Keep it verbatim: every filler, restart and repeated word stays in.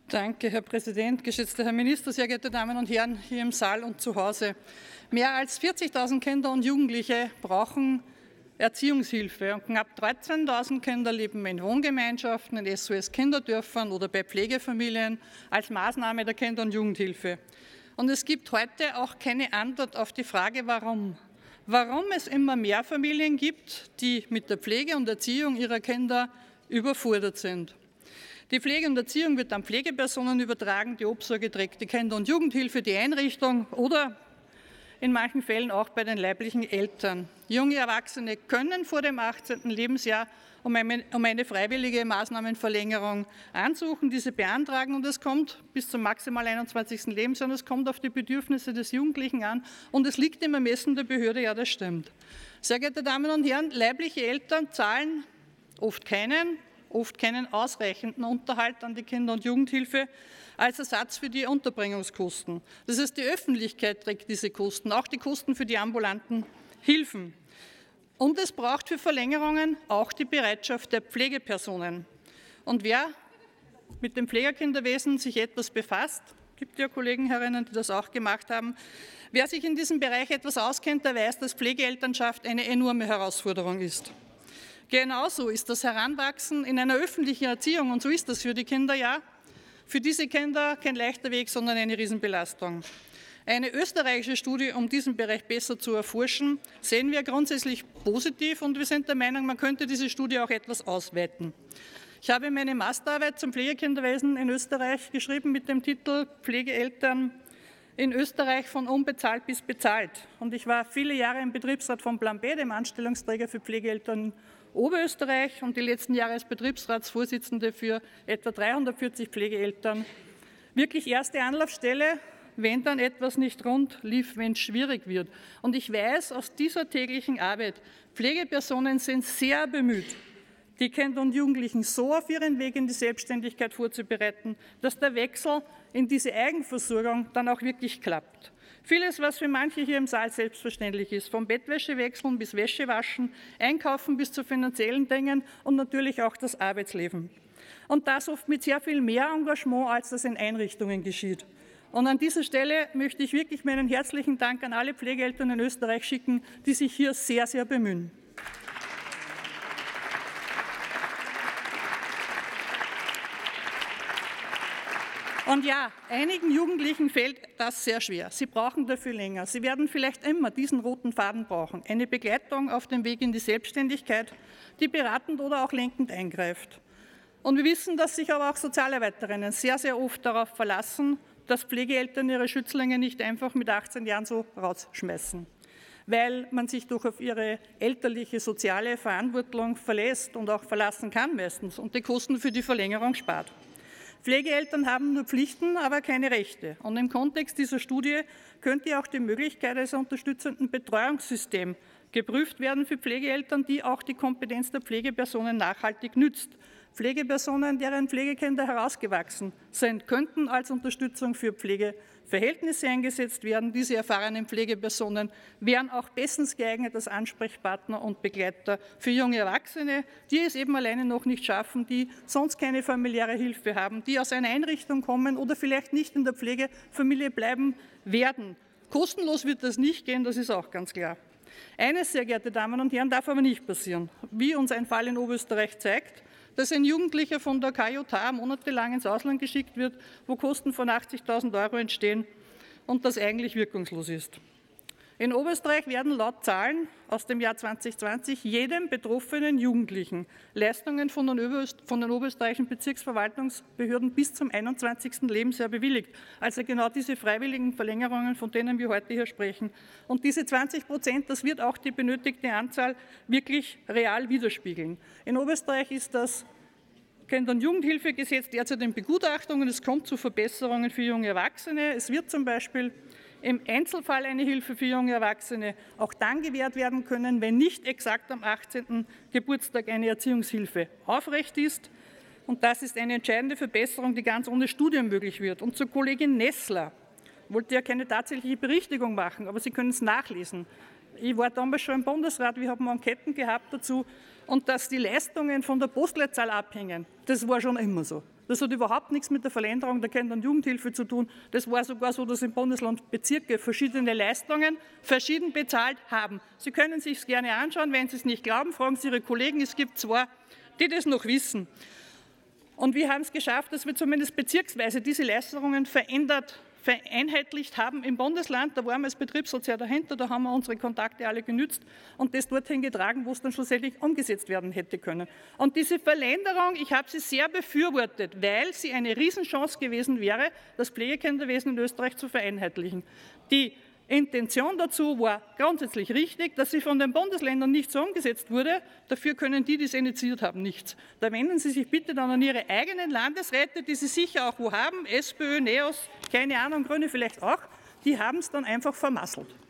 Danke, Herr Präsident, geschätzter Herr Minister, sehr geehrte Damen und Herren hier im Saal und zu Hause. Mehr als vierzigtausend Kinder und Jugendliche brauchen Erziehungshilfe und knapp dreizehntausend Kinder leben in Wohngemeinschaften, in S O S-Kinderdörfern oder bei Pflegefamilien als Maßnahme der Kinder- und Jugendhilfe. Und es gibt heute auch keine Antwort auf die Frage, warum. Warum es immer mehr Familien gibt, die mit der Pflege und Erziehung ihrer Kinder überfordert sind. Die Pflege und Erziehung wird an Pflegepersonen übertragen, die Obsorge trägt die Kinder- und Jugendhilfe, die Einrichtung oder in manchen Fällen auch bei den leiblichen Eltern. Junge Erwachsene können vor dem achtzehnten Lebensjahr um eine, um eine freiwillige Maßnahmenverlängerung ansuchen, diese beantragen und es kommt bis zum maximal einundzwanzigsten Lebensjahr und es kommt auf die Bedürfnisse des Jugendlichen an und es liegt im Ermessen der Behörde, ja, das stimmt. Sehr geehrte Damen und Herren, leibliche Eltern zahlen oft keinen, oft keinen ausreichenden Unterhalt an die Kinder- und Jugendhilfe als Ersatz für die Unterbringungskosten. Das heißt, die Öffentlichkeit trägt diese Kosten, auch die Kosten für die ambulanten Hilfen. Und es braucht für Verlängerungen auch die Bereitschaft der Pflegepersonen. Und wer mit dem Pflegekinderwesen sich etwas befasst, gibt ja Kollegen herinnen, die das auch gemacht haben, wer sich in diesem Bereich etwas auskennt, der weiß, dass Pflegeelternschaft eine enorme Herausforderung ist. Genauso ist das Heranwachsen in einer öffentlichen Erziehung, und so ist das für die Kinder ja, für diese Kinder kein leichter Weg, sondern eine Riesenbelastung. Eine österreichische Studie, um diesen Bereich besser zu erforschen, sehen wir grundsätzlich positiv und wir sind der Meinung, man könnte diese Studie auch etwas ausweiten. Ich habe meine Masterarbeit zum Pflegekinderwesen in Österreich geschrieben mit dem Titel Pflegeeltern in Österreich von unbezahlt bis bezahlt. Und ich war viele Jahre im Betriebsrat von Plan B, dem Anstellungsträger für Pflegeeltern Oberösterreich und die letzten Jahre als Betriebsratsvorsitzende für etwa dreihundertvierzig Pflegeeltern. Wirklich erste Anlaufstelle, wenn dann etwas nicht rund lief, wenn es schwierig wird. Und ich weiß aus dieser täglichen Arbeit, Pflegepersonen sind sehr bemüht, die Kinder und Jugendlichen so auf ihren Weg in die Selbstständigkeit vorzubereiten, dass der Wechsel in diese Eigenversorgung dann auch wirklich klappt. Vieles, was für manche hier im Saal selbstverständlich ist, vom Bettwäschewechseln bis Wäschewaschen, Einkaufen bis zu finanziellen Dingen und natürlich auch das Arbeitsleben. Und das oft mit sehr viel mehr Engagement, als das in Einrichtungen geschieht. Und an dieser Stelle möchte ich wirklich meinen herzlichen Dank an alle Pflegeeltern in Österreich schicken, die sich hier sehr, sehr bemühen. Und ja, einigen Jugendlichen fällt das sehr schwer. Sie brauchen dafür länger. Sie werden vielleicht immer diesen roten Faden brauchen. Eine Begleitung auf dem Weg in die Selbstständigkeit, die beratend oder auch lenkend eingreift. Und wir wissen, dass sich aber auch Sozialarbeiterinnen sehr, sehr oft darauf verlassen, dass Pflegeeltern ihre Schützlinge nicht einfach mit achtzehn Jahren so rausschmeißen, weil man sich doch auf ihre elterliche soziale Verantwortung verlässt und auch verlassen kann meistens und die Kosten für die Verlängerung spart. Pflegeeltern haben nur Pflichten, aber keine Rechte. Und im Kontext dieser Studie könnte auch die Möglichkeit eines unterstützenden Betreuungssystems geprüft werden für Pflegeeltern, die auch die Kompetenz der Pflegepersonen nachhaltig nützt. Pflegepersonen, deren Pflegekinder herausgewachsen sind, könnten als Unterstützung für Pflegeverhältnisse eingesetzt werden. Diese erfahrenen Pflegepersonen wären auch bestens geeignet als Ansprechpartner und Begleiter für junge Erwachsene, die es eben alleine noch nicht schaffen, die sonst keine familiäre Hilfe haben, die aus einer Einrichtung kommen oder vielleicht nicht in der Pflegefamilie bleiben werden. Kostenlos wird das nicht gehen, das ist auch ganz klar. Eines, sehr geehrte Damen und Herren, darf aber nicht passieren, wie uns ein Fall in Oberösterreich zeigt, dass ein Jugendlicher von der K J H monatelang ins Ausland geschickt wird, wo Kosten von achtzigtausend Euro entstehen und das eigentlich wirkungslos ist. In Oberösterreich werden laut Zahlen aus dem Jahr zweitausendzwanzig jedem betroffenen Jugendlichen Leistungen von den, Oberöst- von den oberösterreichischen Bezirksverwaltungsbehörden bis zum einundzwanzigsten Lebensjahr bewilligt. Also genau diese freiwilligen Verlängerungen, von denen wir heute hier sprechen. Und diese zwanzig Prozent, das wird auch die benötigte Anzahl wirklich real widerspiegeln. In Oberösterreich ist das Kinder- und Jugendhilfegesetz derzeit in Begutachtung und es kommt zu Verbesserungen für junge Erwachsene. Es wird zum Beispiel im Einzelfall eine Hilfe für junge Erwachsene auch dann gewährt werden können, wenn nicht exakt am achtzehnten Geburtstag eine Erziehungshilfe aufrecht ist. Und das ist eine entscheidende Verbesserung, die ganz ohne Studium möglich wird. Und zur Kollegin Nessler, ich wollte ja keine tatsächliche Berichtigung machen, aber Sie können es nachlesen. Ich war damals schon im Bundesrat, wir haben Enqueten gehabt dazu. Und dass die Leistungen von der Postleitzahl abhängen, das war schon immer so. Das hat überhaupt nichts mit der Verlängerung der Kinder- und Jugendhilfe zu tun. Das war sogar so, dass im Bundesland Bezirke verschiedene Leistungen verschieden bezahlt haben. Sie können es sich gerne anschauen. Wenn Sie es nicht glauben, fragen Sie Ihre Kollegen. Es gibt zwei, die das noch wissen. Und wir haben es geschafft, dass wir zumindest bezirksweise diese Leistungen verändert vereinheitlicht haben im Bundesland. Da waren wir als Betriebsrat dahinter, da haben wir unsere Kontakte alle genützt und das dorthin getragen, wo es dann schlussendlich umgesetzt werden hätte können. Und diese Verlängerung, ich habe sie sehr befürwortet, weil sie eine Riesenchance gewesen wäre, das Pflegekinderwesen in Österreich zu vereinheitlichen. Die Intention dazu war grundsätzlich richtig, dass sie von den Bundesländern nicht so umgesetzt wurde. Dafür können die, die es initiiert haben, nichts. Da wenden Sie sich bitte dann an Ihre eigenen Landesräte, die Sie sicher auch wo haben, SPÖ, NEOS, keine Ahnung, Grüne vielleicht auch, die haben es dann einfach vermasselt.